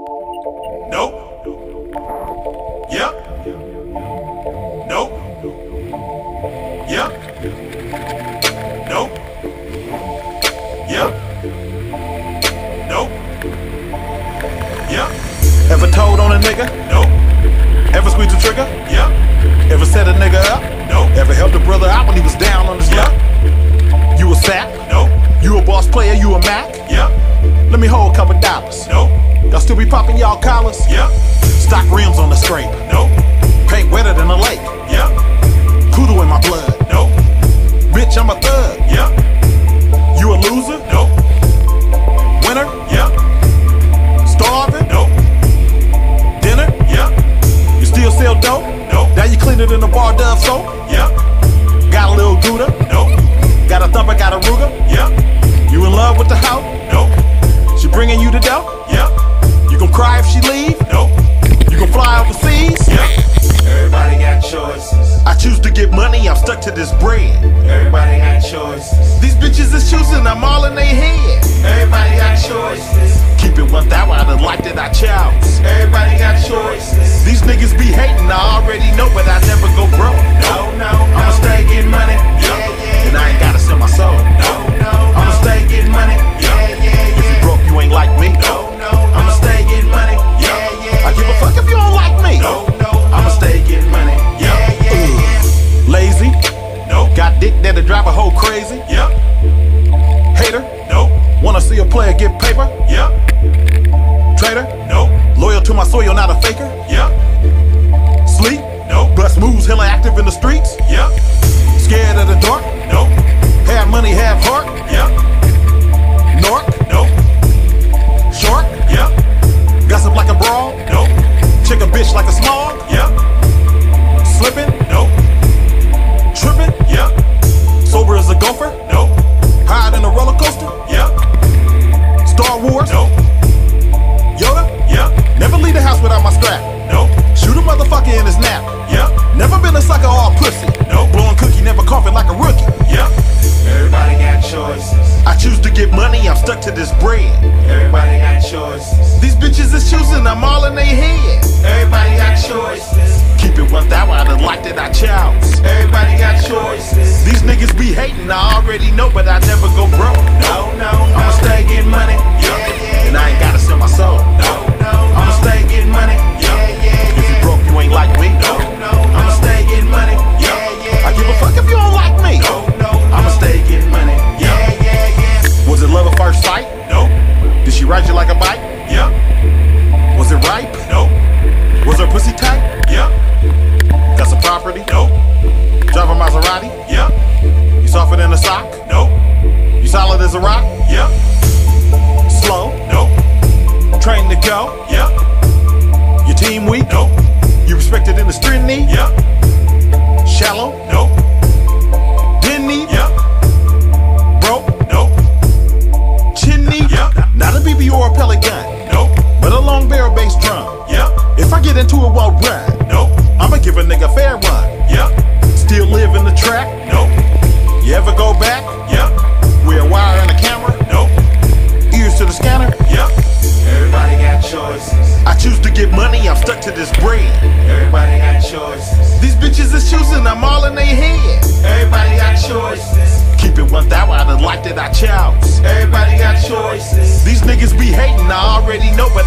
Nope. Yep. Nope. Yep. Nope. Yep. Nope. Yep. Ever told on a nigga? Nope. Ever squeezed the trigger? Yep. Ever set a nigga up? Nope. Ever helped a brother out when he was down on his luck? You a sap? Nope. You a boss player? You a Mac? Yep. Let me hold a couple dollars. Nope. Y'all still be popping y'all collars? Yep. Stock rims on the scrape. Nope. Paint wetter than a lake. Yep. Kudu in my blood. Nope. Bitch, I'm a thug. Yep. You a loser? Nope. Winner? Yep. Starving? Nope. Dinner? Yep. You still sell dope? Nope. Now you clean it in the bar Dove soap? Yep. Got a little Gouda? Nope. Got a thumper, got a Ruger? Yep. You in love with the hoe? Nope. She bringing you the dough? Yep. You gon' cry if she leave? Nope. You gon' fly overseas? Yep. Everybody got choices. I choose to get money, I'm stuck to this bread. Everybody got choices. These bitches is choosing, I'm all in they head. Everybody got choices. Keep it 1,000 out of life that I chose. Everybody got choices. These niggas be hating, I already know, but I never go broke. No, no, no. I'ma stay getting money. Yeah, yeah. And I ain't gotta sell my soul. No, no, I'ma no. stay getting money. Yeah, yeah, If you yeah. broke, you ain't like me. No, no, I'ma no. stay getting money. Yeah, yeah, I give a fuck if you don't like me. No, no, I'ma no. stay getting money. Yeah, yeah, yeah. Lazy, Nope. got dick that'll drive a hoe crazy. Yep. Hater, Nope. wanna see a player get paper. Yep. Traitor, Nope. loyal to my soil, not a faker. Yep. Sleep, Nope. bust moves, hella active in the streets. Yep. Scared of the dark, Nope. have money, have heart. Yep. Nork, Nope. shark, Yep. gossip like a brawl. Nope. Check a bitch like a smog. Yep. Slipping, Nope. tripping, Yep. sober as a gopher. Nope. Hide in a roller coaster. Yep. Star Wars, Nope. Yoda. Yep. Never leave the house without my strap. Nope. Shoot a motherfucker in his nap. Yep. Never been a sucker or a pussy. Nope. Blowing cookie, never coughing like a rookie. Yep. Everybody got choices. I choose to get money, I'm stuck to this bread. Everybody got choices. These bitches is choosing, I'm all in they head. Everybody got choices. Keep it 1,000 out of life that I chose. Everybody got choices. These niggas be hating, I already know, but I never go broke. No, no, no. I'ma stay getting money. Yeah, yeah, And I ain't gotta sell my soul. No, no, I'ma no. stay getting money. Yeah, yeah, If you yeah. broke, you ain't like me. No, no, I'ma no. stay getting money. Yeah, yeah, I give a fuck if you don't like me. No, no, I'ma no. stay getting money. Yeah, yeah, yeah. Was it love at first sight? Nope. Did she ride you like a bike? Yep. Was it ripe? Nope. Was her pussy tight? Yep. Got some property? Nope. Drive a Maserati? Yep. You softer than a sock? Nope. You solid as a rock? Yep. Slow? Nope. Trained to go? Yep. Your team weak? Nope. You respected in the street knee? Yep. Shallow? Nope. Didn't need? Yep. Broke? Nope. Chin knee? Yep. Not a BB or a pellet gun, Nope. but a long barrel bass drum. Yep. If I get into it, won't run. Nope. I'ma give a nigga fair run. Yep. Still live in the track? Nope. You ever go back? Yep. Wear a wire and a camera? Nope. Ears to the scanner? Yep. Everybody got choices. I choose to get money, I'm stuck to this bread. Everybody got choices. These bitches is choosing, I'm all in they head. Everybody got choices. Keep it 1,000 out of life that I chose. Everybody got choices. These niggas be hating, I already know, but